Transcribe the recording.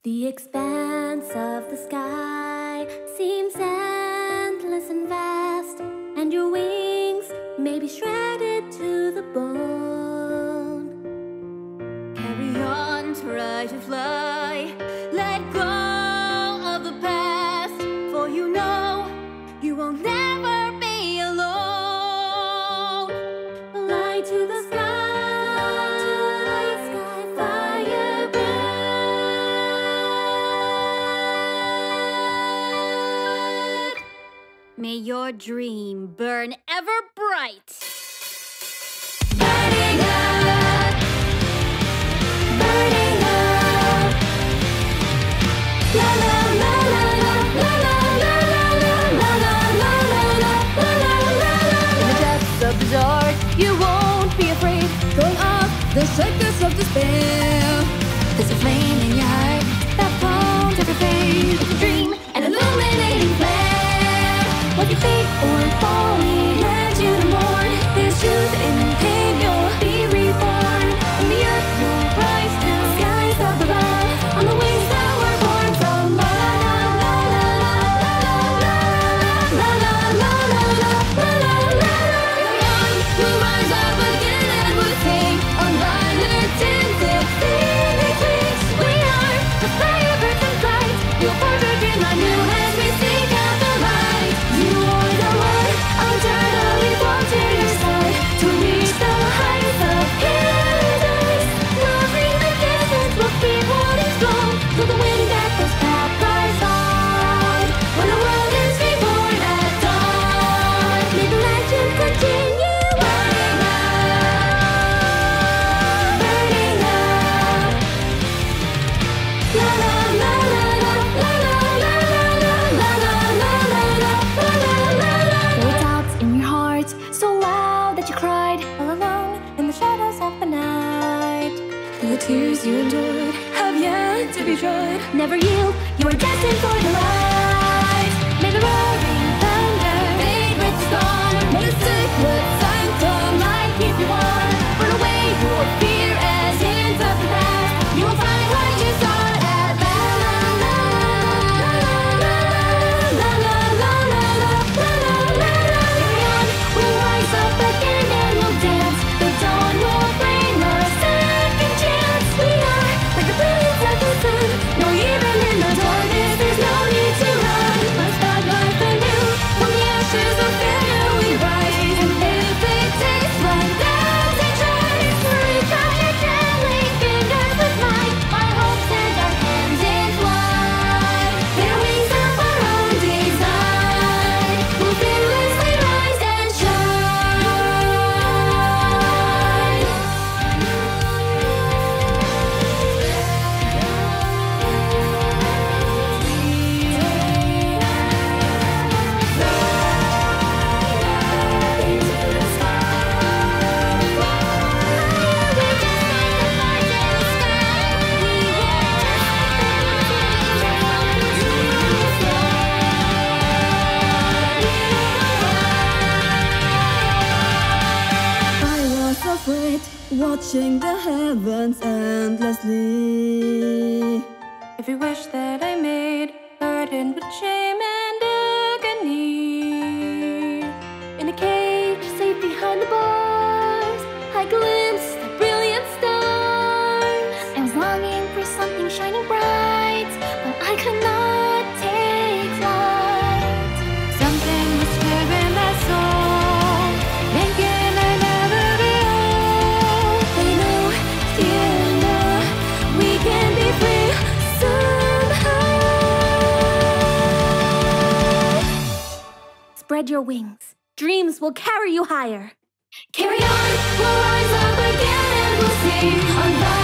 The expanse of the sky seems endless and vast, and your wings may be shredded to the bone. Carry on, try to fly, let go of the past, for you know you will never be alone. Fly to the sky, may your dream burn ever bright. Burning up, burning up. La la la la la la la la la la la la la la la. In the depths of the dark, you won't be afraid. Going off the circus of despair. There's a flame in your heart that won't ever fade. It's a dream, an illuminating flare. What you fake or falling led you to mourn. There's truth in pain, you'll be reborn. In the earth you'll rise to skies up above, on the wings that were born from la la la la la la la la la la la la. We'll rise up again and we'll sing on violet tinted phoenix wings. We are the firebirds in flight. We'll forge a dream anew as we seek out the light. You are the one eternally flown to your side to reach the heights of paradise. Loving the distance, we'll keep holding strong till the wind echoes back our side. When the world is reborn at dawn, may the legend continue. Burning up, burning up. La la la la la la la la la la la la la. There were doubts in your heart, so loud that you cried, all alone in the shadows of the night. The tears you endured have yet to be dried. Never yield, you are destined for the light. May the roaring thunder fade with the storm. May the sacred sanctum light keep you warm. Burn away your fear as hints of the past. You will find what you sought at last. La la la la la la la la. Carry on, we'll rise up again and we'll dance. The dawn will bring a second chance. We are like the brilliance of the sun. No, even in the darkness, there's no need to run. Let's start life anew. From the ashes of failure we rise, and if it tastes like death and tries to reach out your trembling fingers with mine, our hopes and our hands entwine. Their wings of our own design will fearlessly rise and watching the heavens endlessly. every wish that I made, burdened with shame and agony. In a cage, safe behind the bars, I glimpsed the brilliant stars. I was longing for something shining bright, but I could not take flight. Something was stirring my soul, thinking I'd never be old. They know, still know, we can be free somehow. Spread your wings. Dreams will carry you higher. Carry on, we'll rise up again and we'll sing on